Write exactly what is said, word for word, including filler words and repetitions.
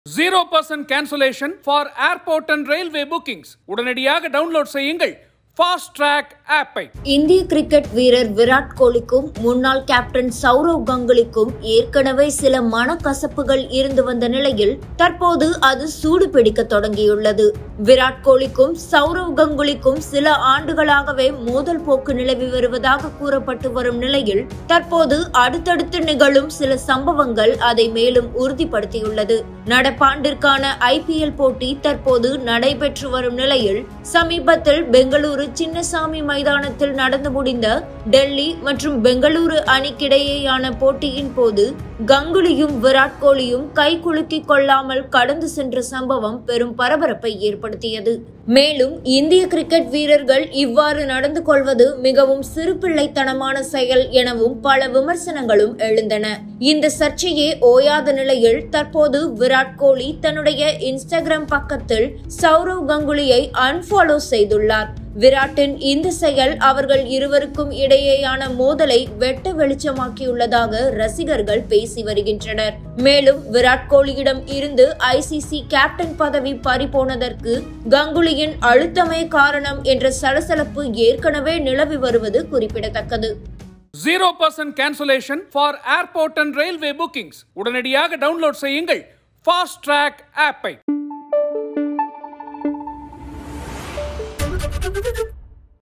zero percent cancellation for airport and railway bookings. உடனடியாக download செய்யுங்கள் Fast Track app. இந்திய cricket வீரர் விராட் கோலிக்கும் முன்னாள் கேப்டன் சௌரவ் கங்குலிக்கும் ஏற்கனவே சில மனக்கசப்புகள் இருந்து வந்த நிலையில் தற்போது அது சூடு பிடிக்க தொடங்கியுள்ளது. விராட் கோலிக்கும் சௌரவ் கங்குலிக்கும் சில ஆண்டுகளாகவே மோதல் போக்கு நிலவி வருவதாக கூறப்பட்டு வரும் நிலையில் தற்போது அடுத்தடுத்து நிகழும் சில சம்பவங்கள் அதை மேலும் உறுதிப்படுத்தியுள்ளது. நடப்பாண்டிற்கான ஐ பி எல் போட்டி தற்போது நடைபெற்று வரும் நிலையில் சமீபத்தில் பெங்களூரு சின்னசாமி மைதானத்தில் நடந்து முடிந்த டெல்லி மற்றும் பெங்களூரு அணிக்கிடையேயான போட்டியின் போது கங்குலியும் விராட் கோலியும் கை குலுக்கிக் கொள்ளாமல் கடந்து சென்ற சம்பவம் பெரும் பரபரப்பை ஏற்படுத்தியது. மேலும் இந்திய கிரிக்கெட் வீரர்கள் இவ்வாறு நடந்து கொள்வது மிகவும் சிறுபிள்ளைத்தனமான செயல் எனவும் பல விமர்சனங்களும் எழுந்தன. இந்த சர்ச்சையே ஓயாத நிலையில் தற்போது விராட் கோலி தன்னுடைய இன்ஸ்டாகிராம் பக்கத்தில் சௌரவ் கங்குலியை அன்ஃபாலோ செய்துள்ளார். விராட்டின் இந்த செயல் அவர்கள் இருவருக்கும் இடையேயான மோதலை வெட்ட வெளிச்சமாக்கியுள்ளதாக ரசிகர்கள் பேசி வருகின்றனர். மேலும் விராட் கோலியிடம் இருந்து ஐ சி சி கேப்டன் பதவி பறிபோனதற்கு கங்குலியின் அழுத்தமே காரணம் என்ற சலசலப்பு ஏற்கனவே நிலவி வருவது குறிப்பிடத்தக்கது. zero percent cancellation for airport and railway bookings. உடனடியாக டவுன்லோட் செய்யுங்கள் Fast Track app.